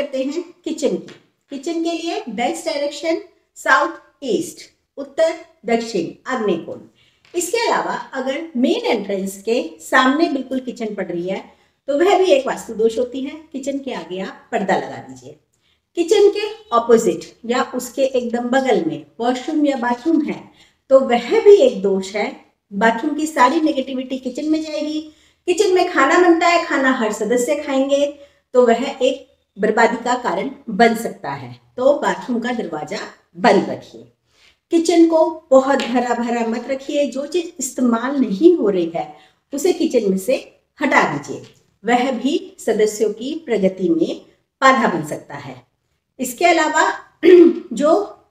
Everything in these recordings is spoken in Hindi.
करते हैं किचन की। किचन के लिए बेस्ट डायरेक्शन साउथ ईस्ट, उत्तर दक्षिण आग्नेय कोण। इसके अलावा अगर मेन एंट्रेंस के सामने बिल्कुल किचन पड़ रही है तो वह भी एक वास्तु दोष होती है। किचन के आगे आप पर्दा लगा दीजिए। किचन के ऑपोजिट या उसके एकदम बगल में वॉशरूम या बाथरूम है तो वह भी एक दोष है। बाथरूम की सारी नेगेटिविटी किचन में जाएगी। किचन में खाना बनता है, खाना हर सदस्य खाएंगे तो वह एक बर्बादी का कारण बन सकता है। तो बाथरूम का दरवाजा बंद रखिए। किचन को बहुत भरा भरा मत रखिए। जो चीज इस्तेमाल नहीं हो रही है उसे किचन में से हटा दीजिए, वह भी सदस्यों की प्रगति में बाधा बन सकता है। इसके अलावा जो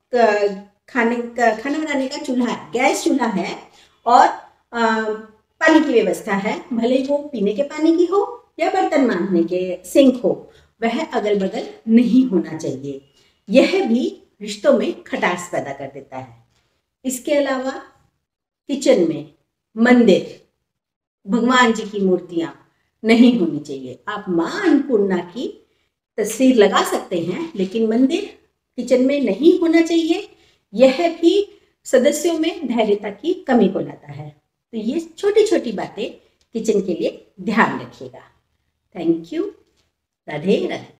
खाना बनाने का चूल्हा है, गैस चूल्हा है और पानी की व्यवस्था है, भले ही वो पीने के पानी की हो या बर्तन मांजने के सिंक हो, वह अगल बगल नहीं होना चाहिए। यह भी रिश्तों में खटास पैदा कर देता है। इसके अलावा किचन में मंदिर, भगवान जी की मूर्तियां नहीं होनी चाहिए। आप मां अन्नपूर्णा की तस्वीर लगा सकते हैं लेकिन मंदिर किचन में नहीं होना चाहिए। यह भी सदस्यों में धैर्यता की कमी को लाता है। तो ये छोटी छोटी बातें किचन के लिए ध्यान रखिएगा। Thank you. राधे राधे।